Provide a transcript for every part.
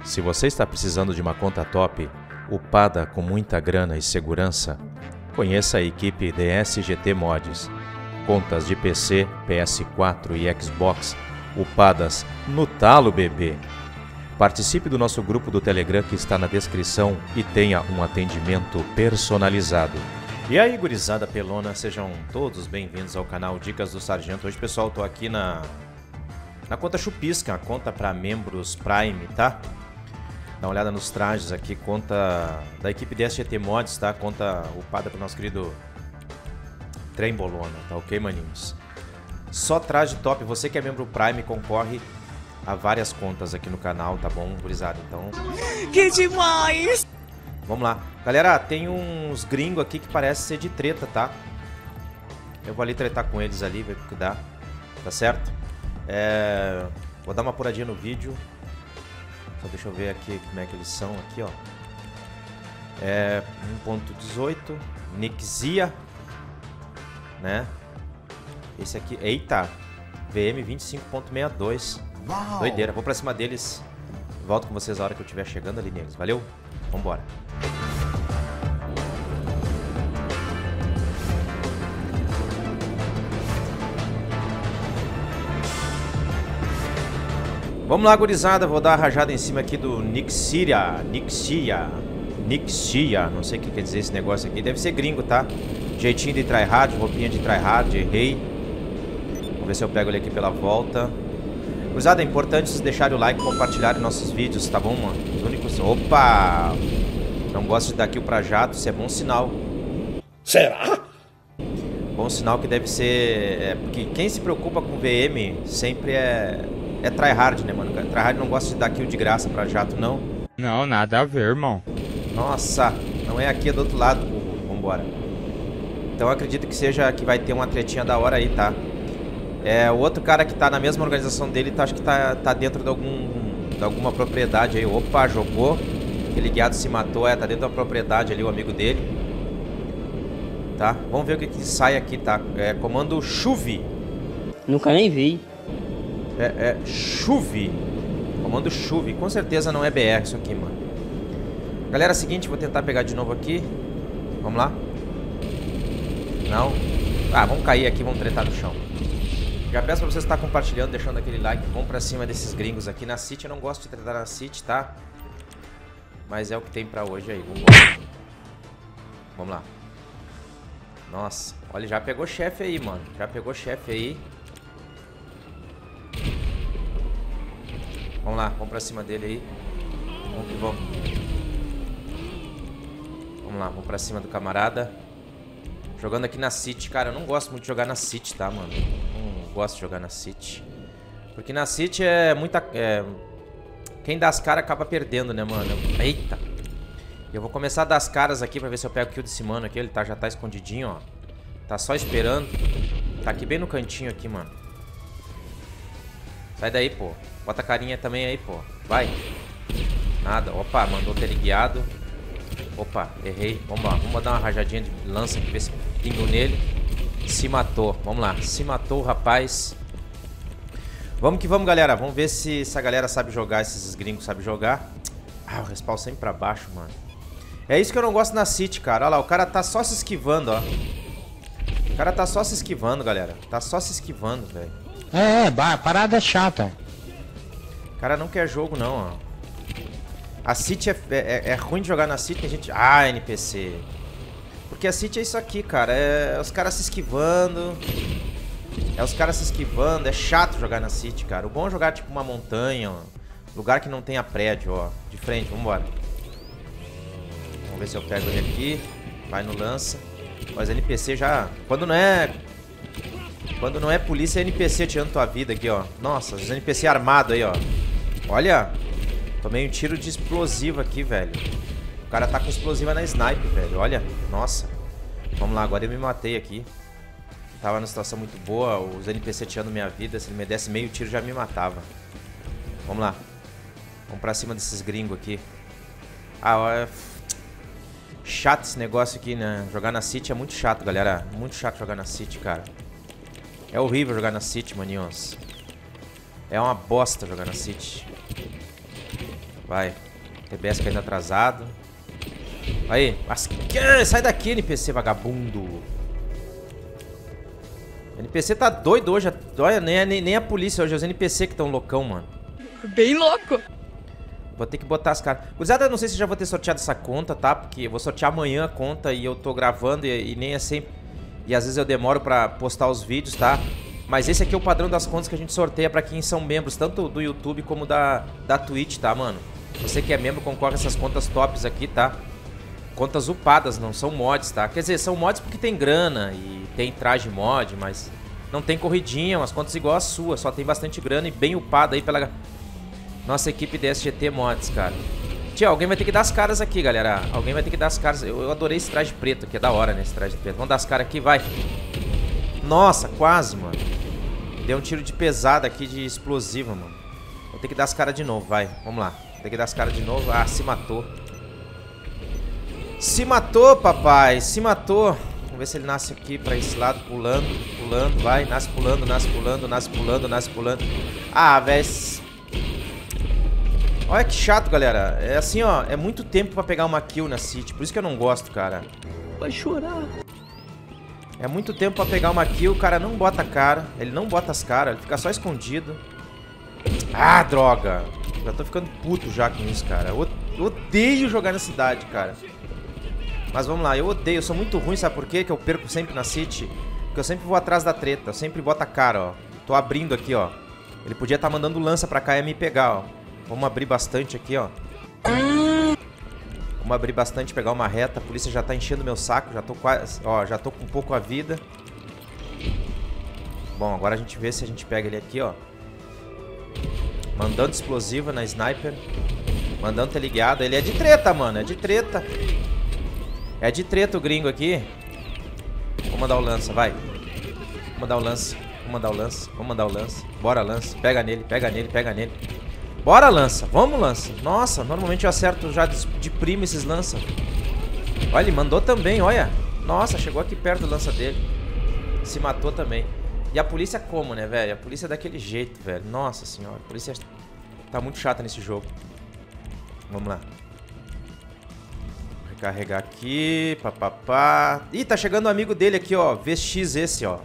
Se você está precisando de uma conta top, upada com muita grana e segurança, conheça a equipe DSGT Mods. Contas de PC, PS4 e Xbox upadas no talo, bebê. Participe do nosso grupo do Telegram que está na descrição e tenha um atendimento personalizado. E aí, gurizada pelona, sejam todos bem-vindos ao canal Dicas do Sargento. Hoje, pessoal, eu tô aqui na conta Chupisca, a conta para membros Prime, tá? Dá uma olhada nos trajes aqui, conta da equipe DSGT Mods, tá? Conta upada pro nosso querido Trembolona, tá ok, maninhos? Só traje top, você que é membro Prime concorre a várias contas aqui no canal, tá bom, gurizada? Então... Que demais! Vamos lá. Galera, tem uns gringos aqui que parece ser de treta, tá? Eu vou ali tretar com eles ali, ver o que dá. Tá certo? Vou dar uma apuradinha no vídeo. Só deixa eu ver aqui como é que eles são aqui, ó. 1.18 Nixia, né? Esse aqui, eita, VM 25.62. Doideira, vou pra cima deles. Volto com vocês a hora que eu estiver chegando ali neles. Valeu? Vambora. Vamos lá, gurizada. Vou dar a rajada em cima aqui do Nixia, não sei o que quer dizer esse negócio aqui. Deve ser gringo, tá? Jeitinho de tryhard, roupinha de tryhard, errei. Vamos ver se eu pego ele aqui pela volta. Gurizada, é importante vocês deixarem o like e compartilharem nossos vídeos, tá bom, mano? Os únicos... Opa! Não gosto de dar kill pra jato, isso é bom sinal. Será? Bom sinal que deve ser... porque quem se preocupa com VM sempre é tryhard, né, mano? Tryhard não gosta de dar kill de graça pra jato, não. Não, nada a ver, irmão. Nossa, não é aqui, é do outro lado, burro. Vambora. Então eu acredito que seja que vai ter uma tretinha da hora aí, tá? O outro cara que tá na mesma organização dele, acho que tá dentro de alguma propriedade aí. Opa, jogou. Aquele guiado se matou, tá dentro da propriedade ali, o amigo dele. Tá? Vamos ver o que sai aqui, tá? Comando Chuve. Nunca nem vi. Chuve. Comando Chuve. Com certeza não é BR isso aqui, mano. Galera, é o seguinte, vou tentar pegar de novo aqui. Vamos lá. Não. Ah, vamos cair aqui, vamos tretar no chão. Já peço pra você estar compartilhando, deixando aquele like. Vamos pra cima desses gringos aqui. Na City eu não gosto de tretar na City, tá? Mas é o que tem pra hoje aí. Vamos lá. Nossa, olha, já pegou chefe aí, mano. Já pegou chefe aí. Vamos lá, vamos pra cima dele aí. Vamos que vamos. Vamos lá, vamos pra cima do camarada. Jogando aqui na City. Cara, eu não gosto muito de jogar na City, tá, mano? Não gosto de jogar na City. Porque na City é muita... Quem dá as caras acaba perdendo, né, mano? Eita! Eu vou começar a dar as caras aqui pra ver se eu pego o kill desse mano aqui. Ele já tá escondidinho, ó. Tá só esperando. Tá aqui bem no cantinho aqui, mano. Sai daí, pô. Bota a carinha também aí, pô. Vai. Nada. Opa, mandou teleguiado. Opa, errei. Vamos lá. Vamos dar uma rajadinha de lança aqui, ver se pingo nele. Se matou. Vamos lá. Se matou o rapaz. Vamos que vamos, galera. Vamos ver se essa galera sabe jogar, esses gringos sabem jogar. Ah, o respawn sempre pra baixo, mano. É isso que eu não gosto na City, cara. Olha lá, o cara tá só se esquivando, ó. O cara tá só se esquivando, galera. Tá só se esquivando, velho. Parada chata. O cara não quer jogo, não, ó. A City é ruim de jogar na City, a gente... Ah, NPC. Porque a City é isso aqui, cara. É os caras se esquivando. É chato jogar na City, cara. O bom é jogar tipo uma montanha, ó. Lugar que não tenha prédio, ó. De frente, vambora. Vamos ver se eu pego ele aqui. Vai no lança. Mas NPC já... Quando não é polícia, é NPC tirando tua vida aqui, ó. Nossa, os NPC armados aí, ó. Olha. Tomei um tiro de explosivo aqui, velho. O cara tá com explosiva na snipe, velho. Olha. Nossa. Vamos lá, agora eu me matei aqui. Tava numa situação muito boa. Os NPC tirando minha vida. Se ele me desse meio tiro, já me matava. Vamos lá. Vamos pra cima desses gringos aqui. Ah, ó. Chato esse negócio aqui, né? Jogar na City é muito chato, galera. Muito chato jogar na City, cara. É horrível jogar na City, maninhos. É uma bosta jogar na City. Vai. TBS caindo atrasado. Aí. Sai daqui, NPC, vagabundo. O NPC tá doido hoje. Olha, nem a polícia hoje. É os NPC que tão loucão, mano. Bem louco. Vou ter que botar as caras. Gurizada, eu não sei se já vou ter sorteado essa conta, tá? Porque eu vou sortear amanhã a conta e eu tô gravando e nem é sempre... E às vezes eu demoro pra postar os vídeos, tá? Mas esse aqui é o padrão das contas que a gente sorteia pra quem são membros, tanto do YouTube como da Twitch, tá, mano? Você que é membro concorre a essas contas tops aqui, tá? Contas upadas, não são mods, tá? Quer dizer, são mods porque tem grana e tem traje mod, mas não tem corridinha, umas contas igual a sua. Só tem bastante grana e bem upada aí pela nossa equipe DSGT Mods, cara. Tia, alguém vai ter que dar as caras aqui, galera. Alguém vai ter que dar as caras. Eu adorei esse traje preto aqui, é da hora, né? Esse traje preto. Vamos dar as caras aqui, vai. Nossa, quase, mano. Deu um tiro de pesada aqui, de explosiva, mano. Vou ter que dar as caras de novo, vai. Vamos lá. Vou ter que dar as caras de novo. Ah, se matou. Se matou, papai. Se matou. Vamos ver se ele nasce aqui pra esse lado, pulando, pulando, vai. Nasce pulando, nasce pulando, nasce pulando, nasce pulando. Ah, velho. Olha que chato, galera. É assim, ó. É muito tempo pra pegar uma kill na City. Por isso que eu não gosto, cara. Vai chorar. É muito tempo pra pegar uma kill. O cara não bota a cara. Ele não bota as caras. Ele fica só escondido. Ah, droga. Já tô ficando puto já com isso, cara. Eu odeio jogar na cidade, cara. Mas vamos lá. Eu odeio. Eu sou muito ruim, sabe por quê? Que eu perco sempre na City. Porque eu sempre vou atrás da treta. Eu sempre boto a cara, ó. Tô abrindo aqui, ó. Ele podia estar mandando lança pra cá e me pegar, ó. Vamos abrir bastante aqui, ó. Vamos abrir bastante, pegar uma reta. A polícia já tá enchendo meu saco. Já tô quase... Ó, já tô com um pouco a vida. Bom, agora a gente vê se a gente pega ele aqui, ó. Mandando explosiva na sniper. Mandando teleguiado. Ele é de treta, mano. É de treta. É de treta o gringo aqui. Vou mandar o lança, vai. Vou mandar o lance. Vou mandar o lance. Vou mandar o lance. Bora, lance. Pega nele, pega nele, pega nele. Bora, lança. Vamos, lança. Nossa, normalmente eu acerto já de primo esses lança. Olha, ele mandou também, olha. Nossa, chegou aqui perto do lança dele. Se matou também. E a polícia como, né, velho? A polícia é daquele jeito, velho. Nossa senhora. A polícia tá muito chata nesse jogo. Vamos lá. Recarregar aqui. Papapá. Ih, tá chegando um amigo dele aqui, ó. VX esse, ó.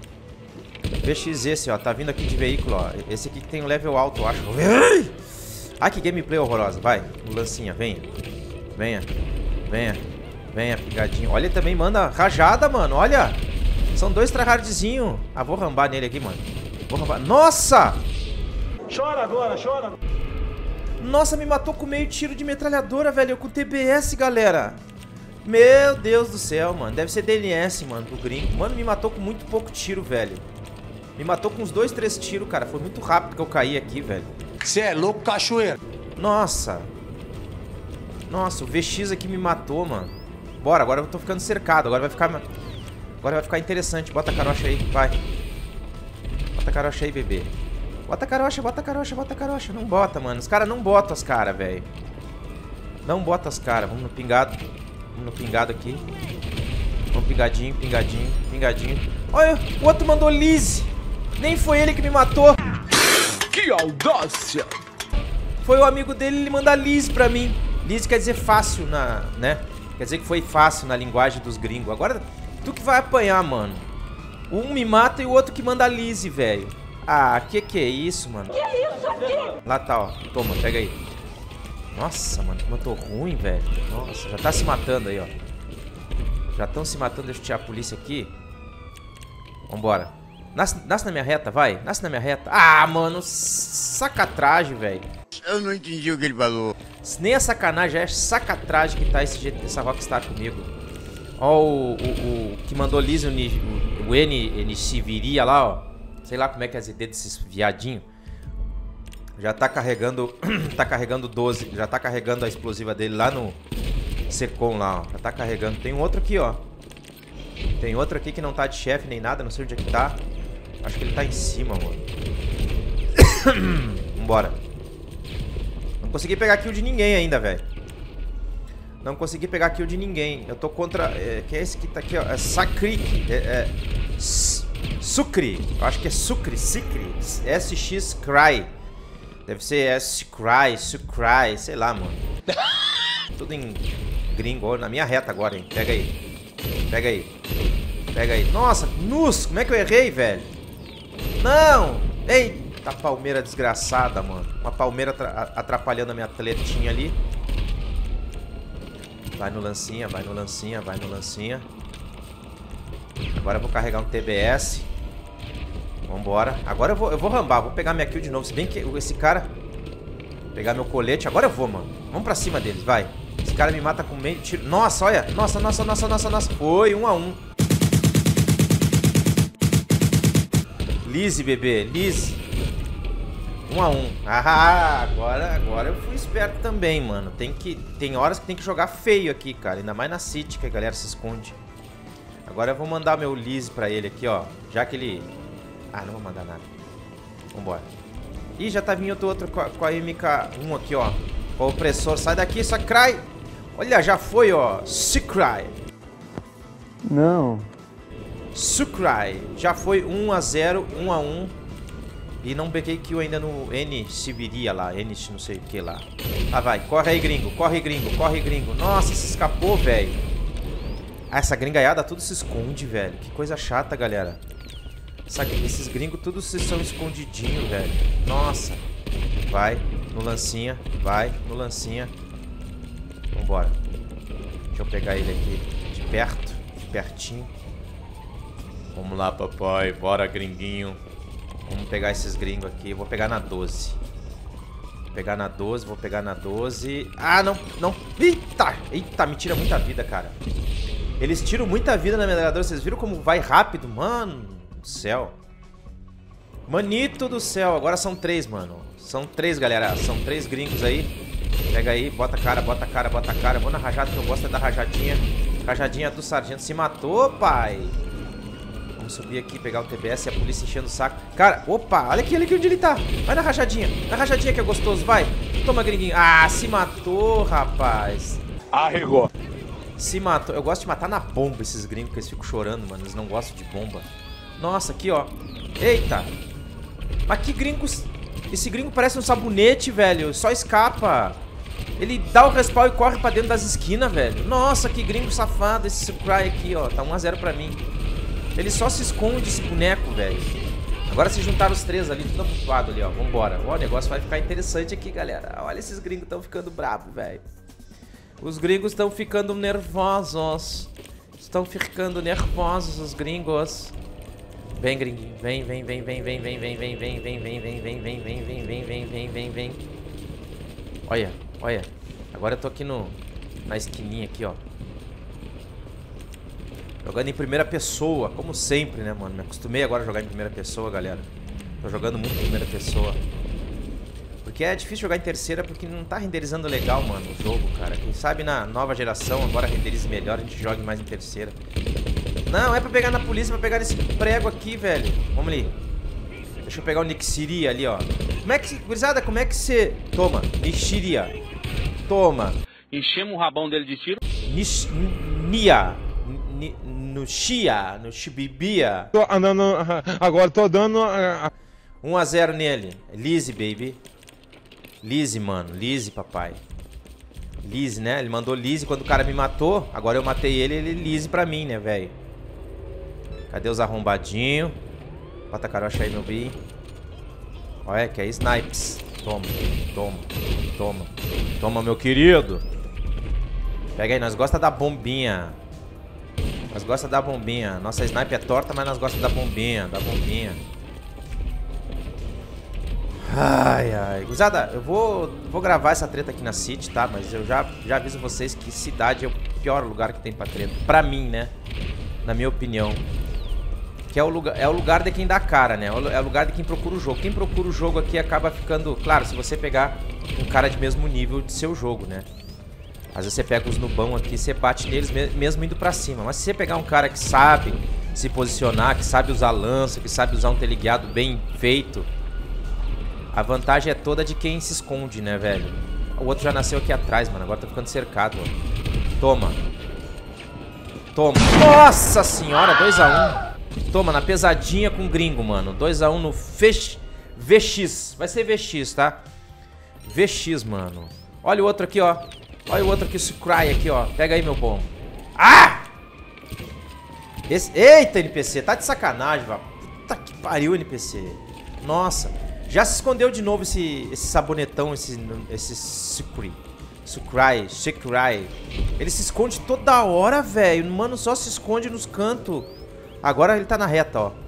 VX esse, ó. Tá vindo aqui de veículo, ó. Esse aqui que tem um level alto, eu acho. Ai, que gameplay horrorosa. Vai, no lancinha, venha. Venha. Venha. Venha, pigadinho. Olha, ele também manda rajada, mano. Olha. São dois tryhardzinhos. Ah, vou rambar nele aqui, mano. Vou rambar. Nossa! Chora agora, chora. Nossa, me matou com meio tiro de metralhadora, velho. Eu com TBS, galera. Meu Deus do céu, mano. Deve ser DNS, mano, do gringo. Mano, me matou com muito pouco tiro, velho. Me matou com uns 2, 3 tiros, cara. Foi muito rápido que eu caí aqui, velho. Você é louco, cachoeiro. Nossa. Nossa, o VX aqui me matou, mano. Bora, agora eu tô ficando cercado. Agora vai ficar interessante. Bota a carocha aí, vai. Bota a carocha aí, bebê. Bota a carocha, bota a carocha, bota a carocha. Não bota, mano. Os caras não botam as caras, velho. Não bota as caras. Vamos no pingado. Vamos no pingado aqui. Vamos pingadinho, pingadinho, pingadinho. Olha, o outro mandou Lise. Nem foi ele que me matou. Que audácia. Foi o amigo dele, ele manda Lise pra mim. Lise quer dizer fácil né? Quer dizer que foi fácil na linguagem dos gringos. Agora, tu que vai apanhar, mano. Um me mata e o outro que manda Lise, velho. Ah, que é isso, mano? Que é isso aqui? Lá tá, ó. Toma, pega aí. Nossa, mano, como eu tô ruim, velho. Nossa, já tá se matando aí, ó. Já estão se matando. Deixa eu tirar a polícia aqui. Vambora. Nasce na minha reta, vai. Nasce na minha reta. Ah, mano, sacatragem, velho. Eu não entendi o que ele falou. Nem é sacanagem, é sacatragem que tá esse jeito, essa Rockstar comigo. Ó, o que mandou Lise, o NC viria lá, ó. Sei lá como é que é as ideias desses viadinhos. Já tá carregando. Tá carregando 12. Já tá carregando a explosiva dele lá no Secom lá, ó. Já tá carregando. Tem um outro aqui, ó. Tem outro aqui que não tá de chefe nem nada. Não sei onde é que tá. Acho que ele tá em cima, mano. Vambora. Não consegui pegar kill de ninguém ainda, velho. Não consegui pegar kill de ninguém. Eu tô contra... que é esse que tá aqui, ó. É Sakrik. Sucre. Eu acho que é Sucre. Sicre. SX Cry. Deve ser Sucry, sei lá, mano. Tudo em gringo. Na minha reta agora, hein. Pega aí. Pega aí. Pega aí. Nossa, nus. Como é que eu errei, velho? Não. Eita, palmeira desgraçada, mano. Uma palmeira atrapalhando a minha atletinha ali. Vai no lancinha, vai no lancinha, vai no lancinha. Agora eu vou carregar um TBS. Vambora. Agora eu vou rambar, vou pegar minha kill de novo. Se bem que esse cara... Vou pegar meu colete. Agora eu vou, mano. Vamos pra cima deles, vai. Esse cara me mata com meio tiro. Nossa, olha. Nossa. Foi 1 a 1. Lizzie, bebê. Lizzie. 1 a 1. Ah, agora eu fui esperto também, mano. Tem horas que tem que jogar feio aqui, cara. Ainda mais na City, que a galera se esconde. Agora eu vou mandar meu Lizzie pra ele aqui, ó. Já que ele... Ah, não vou mandar nada. Vambora. Ih, já tá vindo outro com a MK1 aqui, ó. Com o opressor. Sai daqui, Sucry. Olha, já foi, ó. Sucry. Não. Sucry. Já foi 1 a 0, 1 a 1. E não peguei kill ainda no N Siberia lá. N não sei o que lá. Ah, vai. Corre aí, gringo. Corre, gringo. Corre, gringo. Nossa, se escapou, velho. Ah, essa gringaiada tudo se esconde, velho. Que coisa chata, galera. Esses gringos tudo se são escondidinhos, velho. Nossa. Vai no lancinha. Vai no lancinha. Vambora. Deixa eu pegar ele aqui de perto. De pertinho. Vamos lá, papai. Bora, gringuinho. Vamos pegar esses gringos aqui. Vou pegar na 12. Vou pegar na 12. Vou pegar na 12. Ah, não. Não. Eita. Eita, me tira muita vida, cara. Eles tiram muita vida na metralhadora. Vocês viram como vai rápido? Mano do céu. Manito do céu. Agora são 3, mano. São 3, galera. São 3 gringos aí. Pega aí. Bota a cara, bota a cara, bota a cara. Vou na rajada que eu gosto é da rajadinha. Rajadinha do sargento. Se matou, pai. Vamos subir aqui, pegar o TBS e a polícia enchendo o saco. Cara, opa. Olha aqui onde ele tá. Vai na rajadinha. Na rajadinha que é gostoso. Vai. Toma, gringuinho. Ah, se matou, rapaz. Arregou. Se matou. Eu gosto de matar na bomba esses gringos, que eles ficam chorando, mano. Eles não gostam de bomba. Nossa, aqui, ó. Eita. Mas que gringos... Esse gringo parece um sabonete, velho. Só escapa. Ele dá o respawn e corre pra dentro das esquinas, velho. Nossa, que gringo safado esse Sucry aqui, ó. Tá 1 a 0 pra mim. Ele só se esconde, esse boneco, velho. Agora se juntaram os 3 ali, tudo amontoado ali, ó. Vambora. Ó, o negócio vai ficar interessante aqui, galera. Olha, esses gringos tão ficando bravos, velho. Os gringos estão ficando nervosos. Estão ficando nervosos, os gringos. Vem, gringuinho. Vem. Olha, olha. Agora eu tô aqui na esquininha aqui, ó. Jogando em primeira pessoa, como sempre, né, mano? Me acostumei agora a jogar em primeira pessoa, galera. Tô jogando muito em primeira pessoa. Porque é difícil jogar em terceira porque não tá renderizando legal, mano, o jogo, cara. Quem sabe na nova geração agora renderize melhor, a gente jogue mais em terceira. Não, é pra pegar na polícia, é pra pegar nesse prego aqui, velho. Vamos ali. Deixa eu pegar o Nixiria ali, ó. Como é que... Gurizada, como é que você... Toma, Nixiria. Toma. Enchemos o rabão dele de tiro. Nia. No Chia. No Shibibia. Tô andando... Agora tô dando... 1 a 0 nele. Lizzie, baby. Lizzie, mano. Lizzie, papai. Lizzie, né? Ele mandou Lizzie quando o cara me matou. Agora eu matei ele, ele Lizzie pra mim, né, velho? Cadê os arrombadinhos? Bota a carocha aí, meu bem. Olha, que é snipes. Toma, toma, toma. Toma, meu querido. Pega aí, nós gostamos da bombinha. Nós gostamos da bombinha. Nossa sniper é torta, mas nós gostamos da bombinha. Da bombinha. Ai, ai. Gurizada, eu vou gravar essa treta aqui na City, tá? Mas eu já aviso vocês que cidade é o pior lugar que tem pra treta. Pra mim, né? Na minha opinião. Que é o lugar de quem dá cara, né? É o lugar de quem procura o jogo. Quem procura o jogo aqui acaba ficando... Claro, se você pegar um cara de mesmo nível de seu jogo, né? Às vezes você pega os nubão aqui e você bate neles mesmo indo pra cima. Mas se você pegar um cara que sabe se posicionar, que sabe usar lança, que sabe usar um teleguiado bem feito... A vantagem é toda de quem se esconde, né, velho? O outro já nasceu aqui atrás, mano. Agora tá ficando cercado, ó. Toma. Toma. Nossa senhora, 2 a 1. Toma, na pesadinha com o gringo, mano. 2 a 1 no VX. Vai ser VX, tá? VX, mano. Olha o outro aqui, ó. Olha o outro aqui, o Sucry aqui, ó. Pega aí, meu bom. Ah! Eita, NPC. Tá de sacanagem, velho. Puta que pariu, NPC. Nossa. Já se escondeu de novo esse sabonetão, esse Sucry. Sucry. Ele se esconde toda hora, velho. Mano, só se esconde nos cantos. Agora ele tá na reta, ó.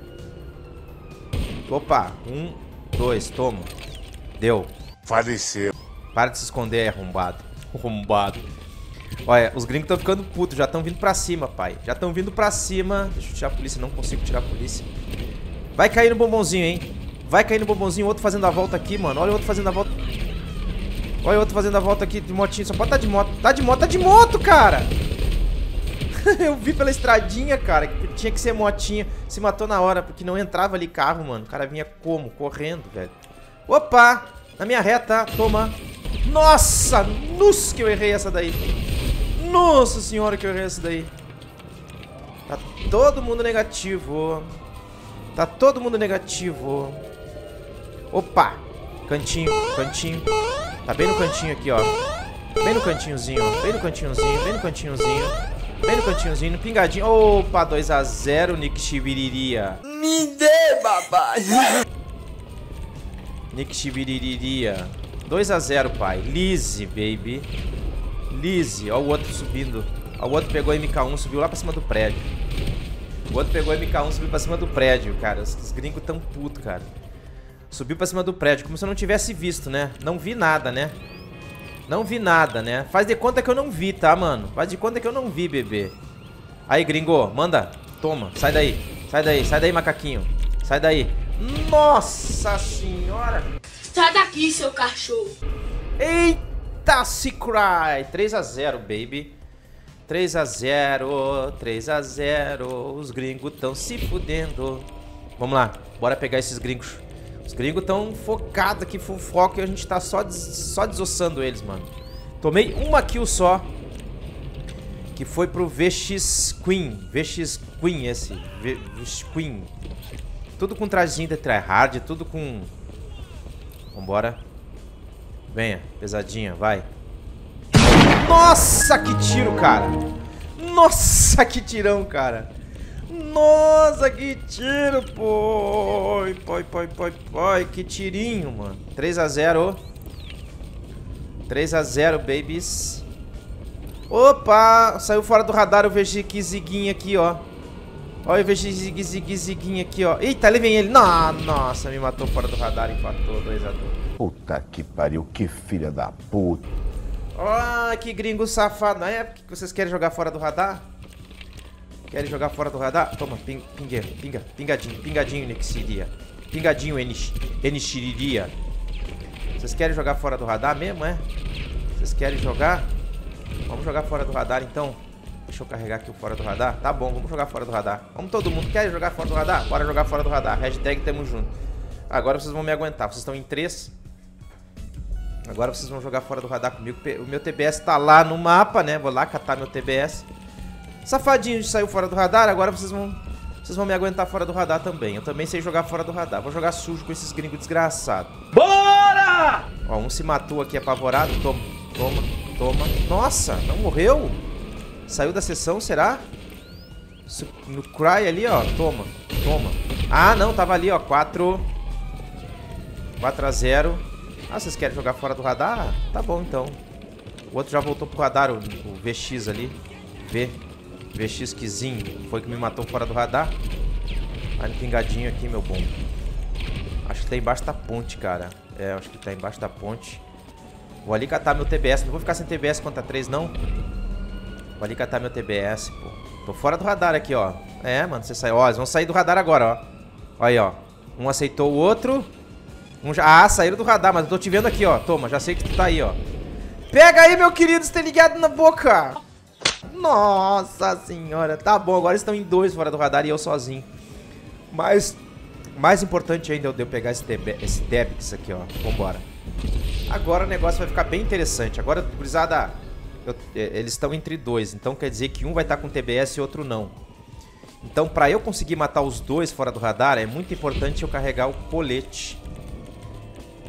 Opa. 1, 2, toma. Deu. Faleceu. Para de se esconder, arrombado. Arrombado. Olha, os gringos estão ficando putos. Já estão vindo pra cima, pai. Já estão vindo pra cima. Deixa eu tirar a polícia. Não consigo tirar a polícia. Vai cair no bombonzinho, hein. Vai cair no bombonzinho. Outro fazendo a volta aqui, mano. Olha o outro fazendo a volta. Olha o outro fazendo a volta aqui de motinho. Só pode estar de moto. Tá de moto, cara. Eu vi pela estradinha, cara, que tinha que ser motinha. Se matou na hora, porque não entrava ali carro, mano. O cara vinha como? Correndo, velho. Opa! Na minha reta, toma. Nossa! Nossa, que eu errei essa daí. Nossa senhora, que eu errei essa daí. Tá todo mundo negativo. Tá todo mundo negativo. Opa! Cantinho. Tá bem no cantinho aqui, ó. Bem no cantinhozinho, ó. Bem no cantinhozinho, no pingadinho. Opa, 2 a 0, Nick Chibiriria. Me dê, babai. Nick Chibiriria. 2 a 0, pai. Lizzy, baby. Lizzy. Ó o outro subindo. Ó, o outro pegou MK1, subiu lá pra cima do prédio. O outro pegou MK1, subiu pra cima do prédio, cara. Os gringos tão putos, cara. Subiu pra cima do prédio, como se eu não tivesse visto, né? Não vi nada, né? Não vi nada, né? Faz de conta que eu não vi, tá, mano? Faz de conta que eu não vi, bebê. Aí, gringo, manda. Toma, sai daí. Sai daí, macaquinho. Sai daí. Nossa senhora. Sai daqui, seu cachorro. Eita, Sucry. 3 a 0, baby. 3 a 0. Os gringos tão se fudendo. Vamos lá, bora pegar esses gringos. Os gringos tão focados aqui, full foco, e a gente tá só desossando eles, mano. Tomei uma kill só, que foi pro VX Queen. VX Queen esse. VX Queen. Tudo com trajezinho de tryhard, tudo com... Vambora. Venha, pesadinha, vai. Nossa, que tiro, cara. Nossa, que tirão, cara. Nossa, que tiro, pô. Que tirinho, mano. 3 a 0. 3 a 0, babies. Opa, saiu fora do radar o VG Ziguinho aqui, ó. Olha o VG Ziguinho aqui, ó. Eita, levei ele. Nossa, me matou fora do radar, empatou 2 a 2. Puta que pariu, que filha da puta. Ah, que gringo safado. É porque vocês querem jogar fora do radar? Querem jogar fora do radar? Toma, pingadinho, Nixiria. Pingadinho, Enixiriria. Vocês querem jogar fora do radar mesmo, é? Vocês querem jogar? Vamos jogar fora do radar, então. Deixa eu carregar aqui o fora do radar. Tá bom, vamos jogar fora do radar. Vamos todo mundo. Quer jogar fora do radar? Bora jogar fora do radar. Hashtag tamo junto. Agora vocês vão me aguentar. Vocês estão em 3. Agora vocês vão jogar fora do radar comigo. O meu TBS tá lá no mapa, né? Vou lá catar meu TBS. Safadinho saiu fora do radar. Agora vocês vão me aguentar fora do radar também. Eu também sei jogar fora do radar. Vou jogar sujo com esses gringos desgraçados. Bora! Ó, um se matou aqui apavorado. Toma. Nossa, não morreu? Saiu da sessão, será? No Cry ali, ó. Toma. Ah, não, tava ali, ó. 4 a 0. Ah, vocês querem jogar fora do radar? Tá bom, então. O outro já voltou pro radar, o VX ali. VX Kizinho. Foi que me matou fora do radar. Vai no pingadinho aqui, meu bom. Acho que tá embaixo da ponte, cara. É, acho que tá embaixo da ponte. Vou ali catar meu TBS. Não vou ficar sem TBS contra 3, não. Vou ali catar meu TBS, pô. Tô fora do radar aqui, ó. É, mano, você saiu. Ó, eles vão sair do radar agora, ó. Olha aí, ó. Um aceitou o outro. Um já... Ah, saíram do radar, mas eu tô te vendo aqui, ó. Toma, já sei que tu tá aí, ó. Pega aí, meu querido, você tá ligado na boca. Nossa senhora. Tá bom, agora estão em 2 fora do radar e eu sozinho. Mas mais importante ainda é eu pegar esse Debix aqui, ó. Vambora. Agora o negócio vai ficar bem interessante. Agora, gurizada, eles estão entre 2. Então quer dizer que um vai estar com TBS e outro não. Então pra eu conseguir matar os 2 fora do radar, é muito importante eu carregar o colete.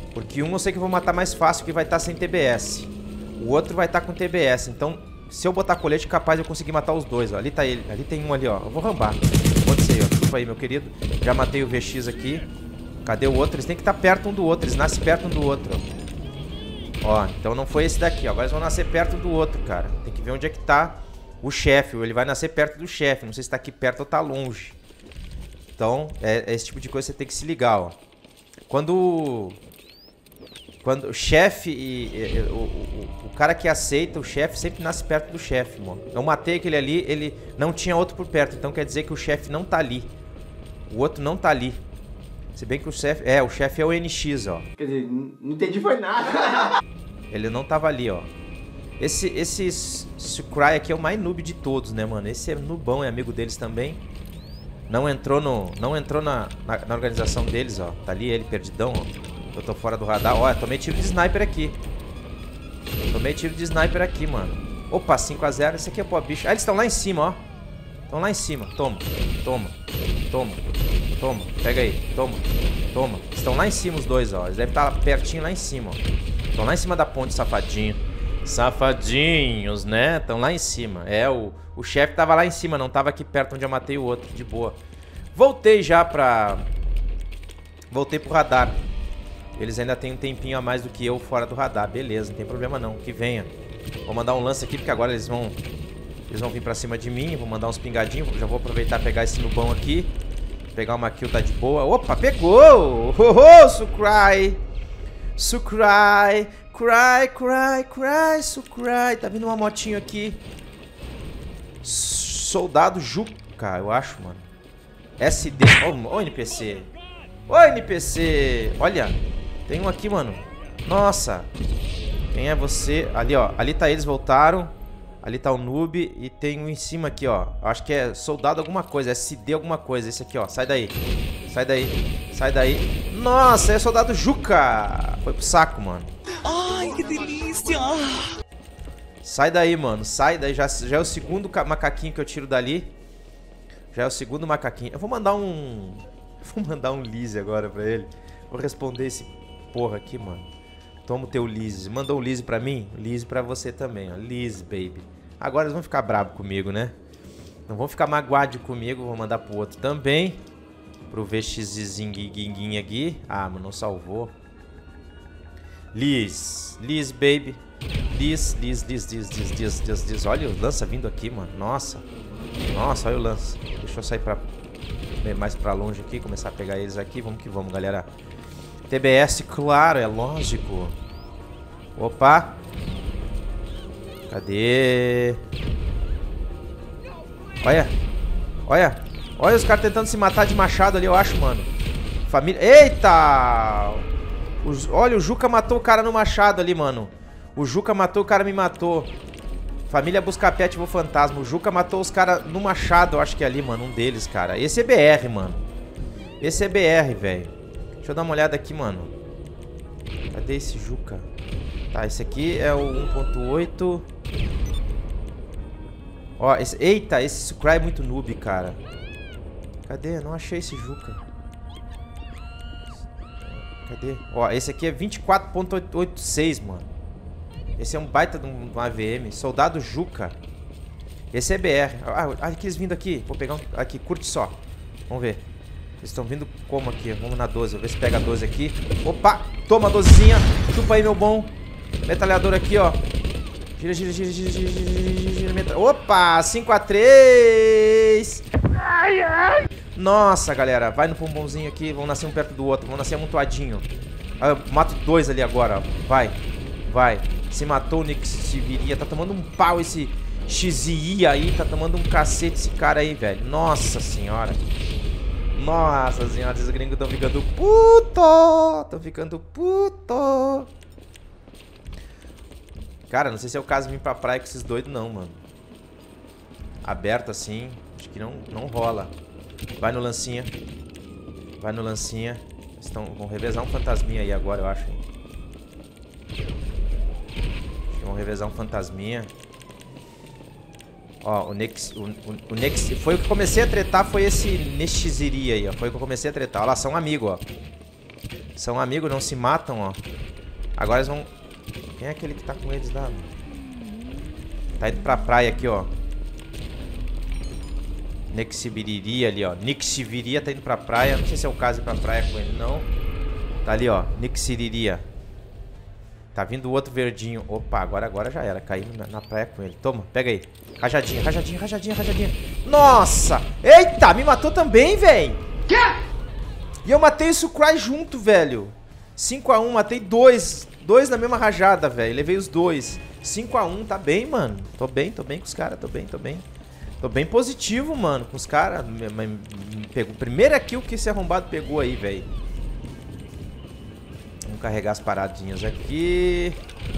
Porque um eu sei que eu vou matar mais fácil, que vai estar sem TBS. O outro vai estar com TBS. Então, se eu botar colete, capaz de eu conseguir matar os dois, ó. Ali tá ele. Ali tem um ali, ó. Eu vou rambar. Pode ser, ó. Chupa aí, meu querido. Já matei o VX aqui. Cadê o outro? Eles têm que estar perto um do outro. Eles nascem perto um do outro, ó. Então não foi esse daqui, ó. Agora eles vão nascer perto do outro, cara. Tem que ver onde é que tá o chefe. Ele vai nascer perto do chefe. Não sei se tá aqui perto ou tá longe. Então, é esse tipo de coisa que você tem que se ligar, ó. Quando o chefe e o cara que aceita o chefe sempre nasce perto do chefe, mano. Eu matei aquele ali, ele não tinha outro por perto. Então quer dizer que o chefe não tá ali. O outro não tá ali. Se bem que o chefe... o chefe é o NX, ó. Quer dizer, não entendi foi nada. Ele não tava ali, ó. Esse Sucry aqui é o mais noob de todos, né, mano? Esse é noobão, é amigo deles também. Não entrou na organização deles, ó. Tá ali ele, perdidão, ó. Eu tô fora do radar. Ó, tomei tiro de sniper aqui. Tomei tiro de sniper aqui, mano. Opa, 5 a 0. Esse aqui é pô, bicho. Ah, eles estão lá em cima, ó. Estão lá em cima. Toma, toma, toma, toma. Pega aí, toma, toma. Estão lá em cima os dois, ó. Eles devem estar pertinho lá em cima, ó. Estão lá em cima da ponte, safadinho. Safadinhos, né? Estão lá em cima. O chefe tava lá em cima, não tava aqui perto onde eu matei o outro. De boa. Voltei já pra... Voltei pro radar. Eles ainda tem um tempinho a mais do que eu fora do radar. Beleza, não tem problema não. Que venha. Vou mandar um lance aqui, porque agora eles vão vir pra cima de mim. Vou mandar uns pingadinhos. Já vou aproveitar e pegar esse nubão aqui. Pegar uma kill, tá de boa. Opa, pegou! Sucry! Sucry! Cry! Sucry! Tá vindo uma motinho aqui. Soldado Juca, eu acho, mano. SD. Ô, NPC. Ô, NPC. Olha. Tem um aqui, mano. Nossa. Quem é você? Ali, ó. Ali tá eles, voltaram. Ali tá o noob. E tem um em cima aqui, ó. Acho que é soldado alguma coisa. SD alguma coisa. Esse aqui, ó. Sai daí. Sai daí. Sai daí. Nossa, é soldado Juca. Foi pro saco, mano. Ai, que delícia. Sai daí, mano. Sai daí. Já é o segundo macaquinho que eu tiro dali. Já é o segundo macaquinho. Eu vou mandar um... Vou mandar um Lise agora pra ele. Vou responder esse porra aqui, mano. Toma o teu Lise. Mandou um Lise pra mim? Lise pra você também, ó. Lise, baby. Agora eles vão ficar bravos comigo, né? Não vão ficar magoados comigo. Vou mandar pro outro também. Pro VXzinho aqui. Ah, mano, não salvou. Lise, baby. Lise. Olha o lança vindo aqui, mano. Nossa. Nossa, olha o lança. Deixa eu sair mais pra longe aqui. Começar a pegar eles aqui. Vamos que vamos, galera. TBS, claro, é lógico. Opa. Cadê? Olha os caras tentando se matar de machado ali, eu acho, mano. Família... Eita! Olha, o Juca matou o cara no machado ali, mano. O Juca matou, o cara me matou. Família Buscapé ativou fantasma. O Juca matou os caras no machado, eu acho que é ali, mano. Um deles, cara. Esse é BR, mano. Esse é BR, velho. Deixa eu dar uma olhada aqui, mano. Cadê esse Juca? Tá, esse aqui é o 1.8. Ó, eita, esse Sucry é muito noob, cara. Cadê? Não achei esse Juca. Cadê? Ó, esse aqui é 24.86, mano. Esse é um baita de um AVM. Soldado Juca. Esse é BR. Ah, aqui eles vindo aqui. Vou pegar um... Aqui, curte só. Vamos ver. Eles estão vindo como aqui? Vamos na 12. Vou ver se pega a 12 aqui. Opa! Toma a 12zinha. Chupa aí, meu bom. Metralhador aqui, ó. Gira. Opa! 5 a 3. Nossa, galera. Vai no pombonzinho aqui. Vão nascer um perto do outro. Vão nascer amontoadinho. Ah, eu mato dois ali agora, ó. Vai. Se matou o Nixiviria. Tá tomando um pau esse XI aí. Tá tomando um cacete esse cara aí, velho. Nossa senhora. Nossa senhora, esses gringos estão ficando puto. Estão ficando puto. Cara, não sei se é o caso de vir pra praia com esses doidos não, mano. Aberto assim, acho que não rola. Vai no lancinha. Vão revezar um fantasminha aí agora, eu acho. Vão revezar um fantasminha. Ó, o Nex... Foi o que comecei a tretar, foi esse Nexiziria aí, ó. Foi o que eu comecei a tretar. Olha lá, são amigos, ó. São amigos, não se matam, ó. Agora eles vão... Quem é aquele que tá com eles lá? Tá indo pra praia aqui, ó. Nixibiriri ali, ó. Nixiviria tá indo pra praia. Não sei se é o caso ir pra praia com ele, não. Tá ali, ó. Nixiriria. Tá vindo o outro verdinho. Opa, agora já era. Caímos na praia com ele. Toma, pega aí. Rajadinha, rajadinha, rajadinha, rajadinha. Nossa! Eita, me matou também, velho. E eu matei o Sucry junto, velho. 5 a 1, matei dois. Dois na mesma rajada, velho. Levei os dois. 5 a 1, tá bem, mano. Tô bem com os caras, tô bem. Tô bem positivo, mano, com os caras. Pegou. Primeira kill que esse arrombado pegou aí, velho. Vamos carregar as paradinhas aqui.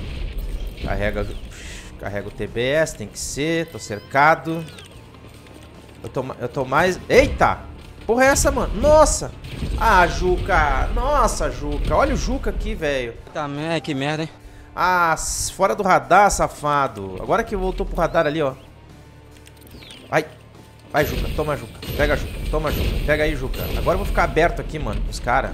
Carrega o TBS, tem que ser. Tô cercado. Eu tô mais... Eita! Porra é essa, mano? Nossa! Ah, Juca! Nossa, Juca! Olha o Juca aqui, velho. Tá, que merda, hein? Ah, fora do radar, safado. Agora que voltou pro radar ali, ó. Vai. Vai, Juca. Toma, Juca. Pega, Juca. Toma, Juca. Pega aí, Juca. Agora eu vou ficar aberto aqui, mano, com os caras.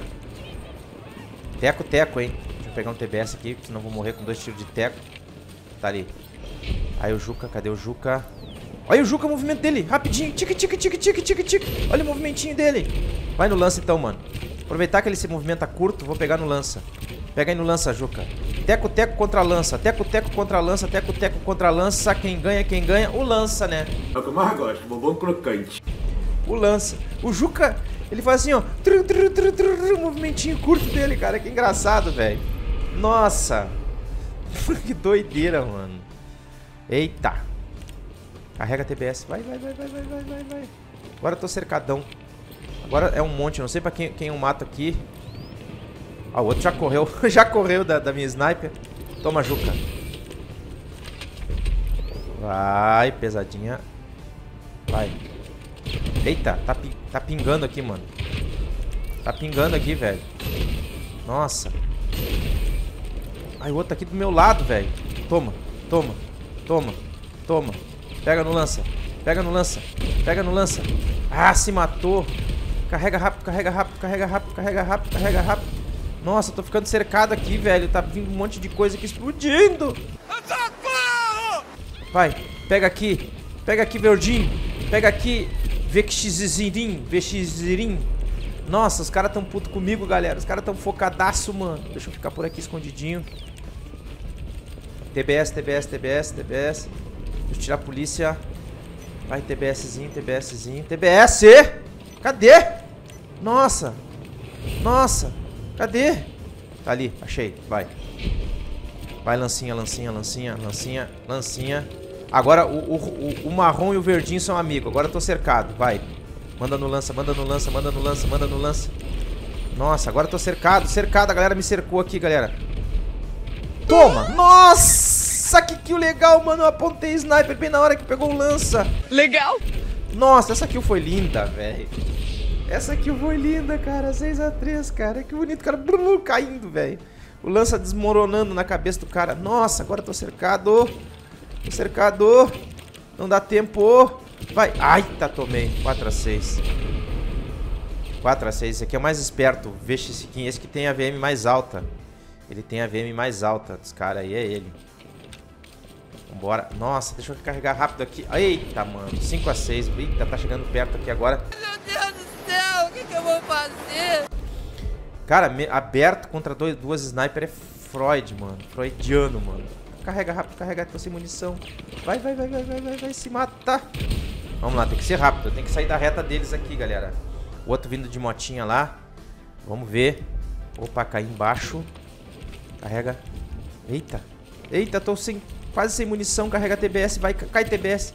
Teco, hein. Deixa eu pegar um TBS aqui, senão eu vou morrer com 2 tiros de teco. Tá ali. Aí o Juca. Cadê o Juca? Olha o Juca, o movimento dele. Rapidinho. Tique. Olha o movimentinho dele. Vai no lança então, mano. Aproveitar que ele se movimenta curto, vou pegar no lança. Pega aí no lança, Juca. Teco contra lança. Teco contra lança. Teco contra lança. Quem ganha? O lança, né? É o que eu mais gosto, bombom crocante. O lança. O Juca, ele faz assim, ó. O movimentinho curto dele, cara. Que engraçado, velho. Nossa. Que doideira, mano. Eita. Carrega a TBS. Vai. Agora eu tô cercadão. Agora é um monte. Não sei pra quem eu mato aqui. Ah, o outro já correu. Já correu da minha sniper. Toma, Juca. Vai, pesadinha. Vai. Eita, tá pingando aqui, mano. Tá pingando aqui, velho. Nossa. Ai, o outro tá aqui do meu lado, velho. Toma. Pega no lança. Ah, se matou. Carrega rápido. Nossa, eu tô ficando cercado aqui, velho. Tá vindo um monte de coisa aqui explodindo. Vai, pega aqui, verdinho. Pega aqui, VXZirim. Nossa, os caras tão puto comigo, galera. Os caras tão focadaço, mano. Deixa eu ficar por aqui escondidinho. TBS. Deixa eu tirar a polícia. Vai, TBSzinho. TBS! Cadê? Nossa. Cadê? Tá ali, achei. Vai, lancinha. Agora o marrom e o verdinho são amigos. Agora eu tô cercado. Vai. Manda no lança. Nossa, agora eu tô cercado. A galera me cercou aqui, galera. Toma! Nossa, que kill legal, mano. Eu apontei sniper bem na hora que pegou o lança. Legal! Nossa, essa kill foi linda, velho. Essa kill foi linda, cara. 6 a 3, cara. Que bonito, cara. Caindo, velho. O lança desmoronando na cabeça do cara. Nossa, agora eu tô cercado. Não dá tempo. Vai. Ai, tá, tomei. 4 a 6. Esse aqui é o mais esperto. Veja esse aqui. Esse que tem a VM mais alta. Ele tem a VM mais alta dos caras aí. É ele. Vambora. Nossa, deixa eu carregar rápido aqui. Eita, mano. 5 a 6. Eita, tá chegando perto aqui agora. Meu Deus do céu, o que eu vou fazer? Cara, aberto contra duas sniper é Freud, mano. Freudiano, mano. Carrega rápido, tô sem munição. Vai, se mata. Vamos lá, tem que ser rápido. Tem que sair da reta deles aqui, galera. O outro vindo de motinha lá. Vamos ver. Opa, caí embaixo. Carrega. Eita, tô quase sem munição. Carrega TBS, vai, cai TBS.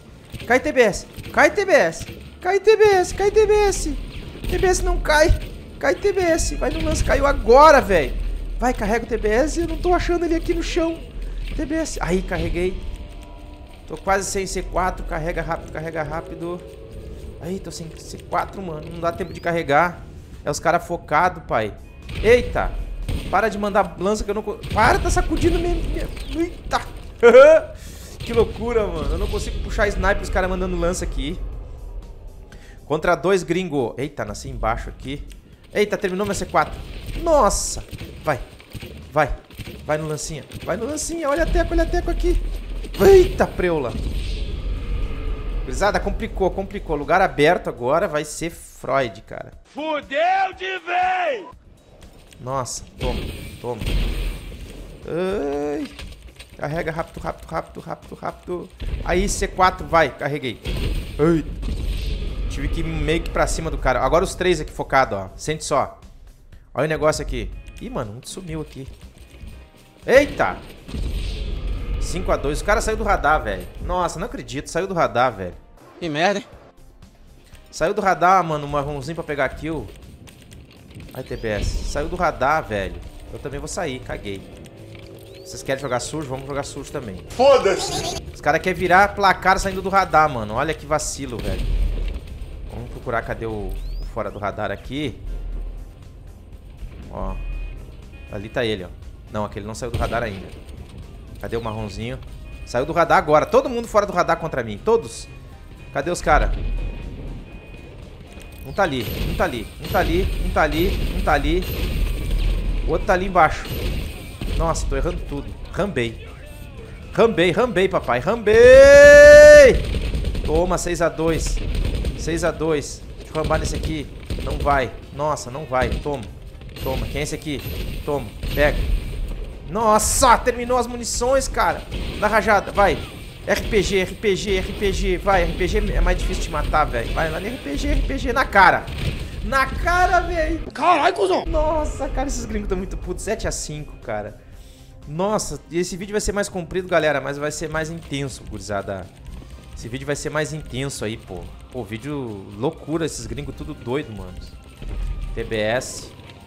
TBS não cai. Cai TBS. Vai no lance, caiu agora, velho. Vai, carrega o TBS. Eu não tô achando ele aqui no chão. TBS. Aí, carreguei. Tô quase sem C4. Carrega rápido. Aí, tô sem C4, mano. Não dá tempo de carregar. É os caras focados, pai. Eita. Para de mandar lança que eu não... Para, tá sacudindo mesmo. Eita. Que loucura, mano. Eu não consigo puxar sniper, os caras mandando lança aqui. Contra 2 gringo. Eita, nasci embaixo aqui. Eita, terminou meu C4. Nossa. Vai. Vai. Vai no lancinha. Vai no lancinha. Olha a teco aqui. Eita, preula. Gurizada, complicou. Lugar aberto agora vai ser Freud, cara. Fudeu de vez! Nossa, toma. Ai. Carrega rápido. Aí, C4, vai, carreguei. Ai. Tive que ir meio que pra cima do cara. Agora os 3 aqui focados, ó. Sente só. Olha o negócio aqui. Ih, mano, um sumiu aqui. Eita! 5-2. O cara saiu do radar, velho. Nossa, não acredito. Saiu do radar, velho. Que merda, hein? Saiu do radar, mano. Um marronzinho pra pegar kill. Ai, TBS. Saiu do radar, velho. Eu também vou sair. Caguei. Vocês querem jogar sujo? Vamos jogar sujo também. Foda-se! Os caras querem virar placar saindo do radar, mano. Olha que vacilo, velho. Vamos procurar. Cadê o fora do radar aqui? Ó. Ali tá ele, ó. Não, aquele não saiu do radar ainda. Cadê o marronzinho? Saiu do radar agora. Todo mundo fora do radar contra mim. Todos. Cadê os caras? Um tá ali. Um tá ali. O outro tá ali embaixo. Nossa, tô errando tudo. Rambei, papai. Rambei! Toma, 6-2. 6-2. Deixa eu rambar nesse aqui. Não vai. Nossa, não vai. Toma. Quem é esse aqui? Toma. Pega. Nossa, terminou as munições, cara. Na rajada, vai. RPG. Vai, RPG é mais difícil de matar, velho. Vai lá no RPG. Na cara. Na cara, velho. Caralho, cuzão. Nossa, cara, esses gringos estão muito putos. 7-5, cara. Nossa, e esse vídeo vai ser mais comprido, galera, mas vai ser mais intenso, gurizada. Esse vídeo vai ser mais intenso aí, pô. Pô, vídeo loucura, esses gringos tudo doido, mano. TBS.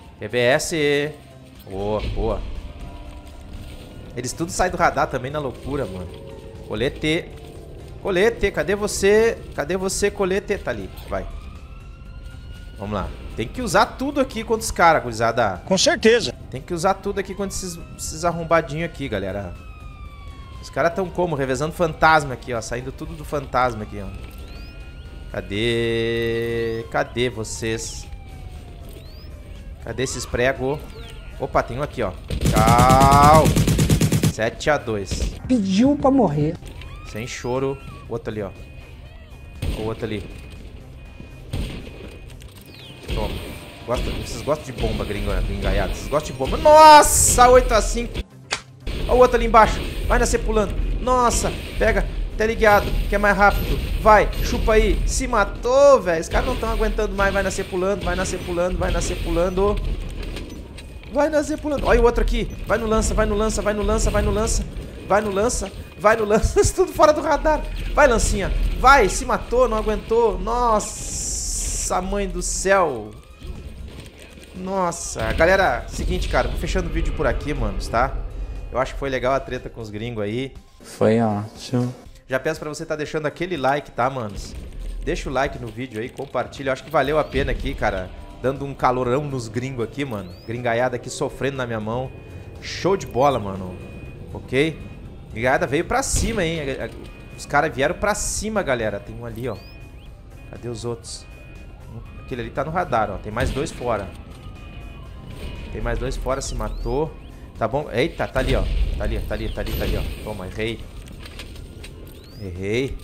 Boa. Eles tudo saem do radar também na loucura, mano. Colete, cadê você, colete? Tá ali, vai. Vamos lá. Tem que usar tudo aqui contra os caras, gurizada. Com certeza. Tem que usar tudo aqui contra esses arrombadinhos aqui, galera. Os caras tão como? Revezando fantasma aqui, ó. Saindo tudo do fantasma aqui, ó. Cadê vocês? Cadê esses pregos? Opa, tem um aqui, ó. Tchau. 7-2. Pediu pra morrer. Sem choro. O outro ali, ó. O outro ali. Toma. Vocês gostam de bomba, gringaiada. Vocês gostam de bomba. Nossa, 8-5. Olha o outro ali embaixo. Vai nascer pulando. Nossa, pega. Tá ligado, que é mais rápido. Vai, chupa aí. Se matou, velho. Os caras não estão aguentando mais. Vai nascer pulando. Olha o outro aqui. Vai no lança. Tudo fora do radar. Vai, lancinha. Vai, se matou, não aguentou. Nossa, mãe do céu. Nossa, galera, seguinte, cara, vou fechando o vídeo por aqui, manos, tá? Eu acho que foi legal a treta com os gringos aí. Foi ótimo. Já peço pra você tá deixando aquele like, tá, manos? Deixa o like no vídeo aí, compartilha. Eu acho que valeu a pena aqui, cara. Dando um calorão nos gringos aqui, mano. Gringaiada aqui sofrendo na minha mão. Show de bola, mano. Ok? Gringaiada veio pra cima, hein? Os caras vieram pra cima, galera. Tem um ali, ó. Cadê os outros? Aquele ali tá no radar, ó. Tem mais 2 fora. Se matou. Tá bom? Eita, tá ali, ó. Tá ali, ó. Toma, errei. Ei,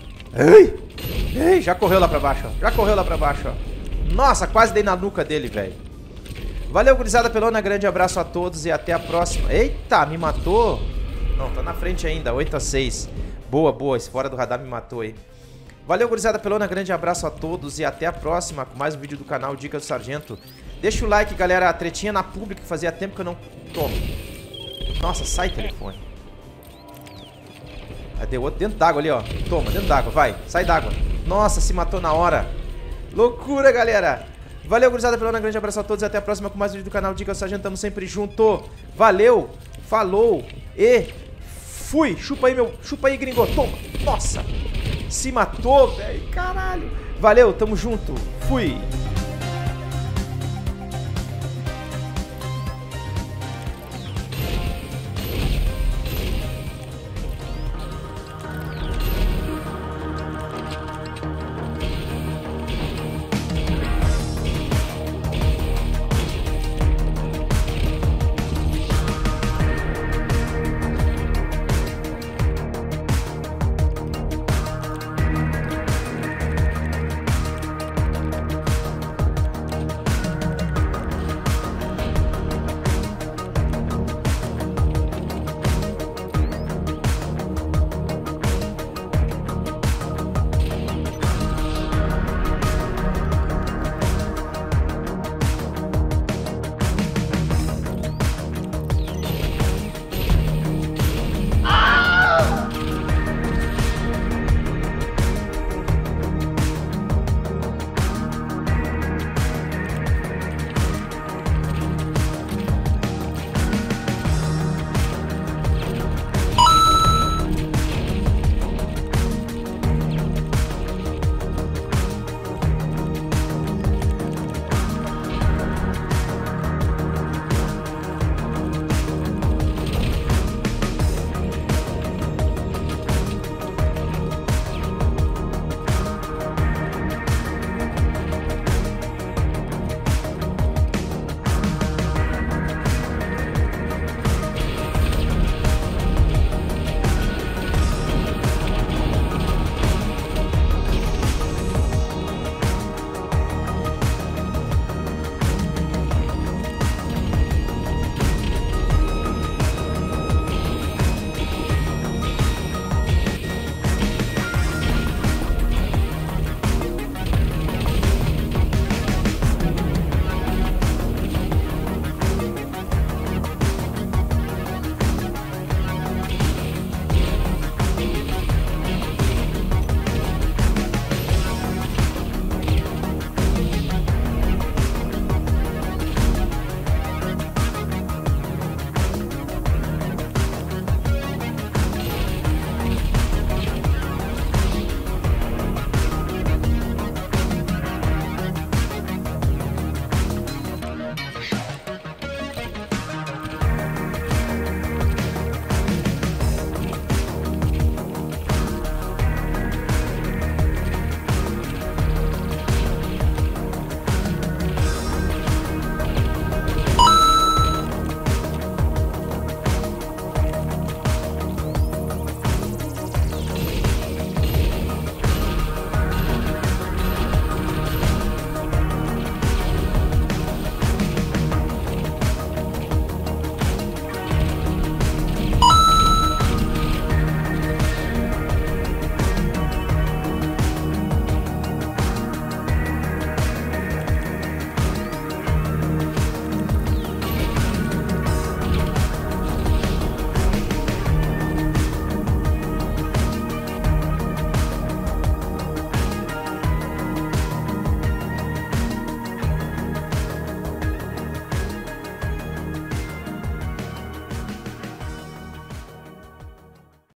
já correu lá pra baixo, ó. Nossa, quase dei na nuca dele, velho. Valeu, gurizada pelona. Grande abraço a todos e até a próxima. Eita, me matou. Não, tá na frente ainda, 8-6. Boa, esse fora do radar me matou aí. Valeu, gurizada pelona. Grande abraço a todos e até a próxima com mais um vídeo do canal Dica do Sargento. Deixa o like, galera. A tretinha na pública que fazia tempo que eu não... Toma. Nossa, sai telefone. Cadê o outro? Dentro d'água ali, ó. Toma, dentro d'água, vai. Sai d'água. Nossa, se matou na hora. Loucura, galera. Valeu, gurizada pelona. Grande abraço a todos e até a próxima com mais um vídeo do canal Dica do Sargento. Tamo sempre junto. Valeu, falou e fui. Chupa aí, gringo. Toma. Nossa. Se matou, velho. Caralho. Valeu, tamo junto. Fui.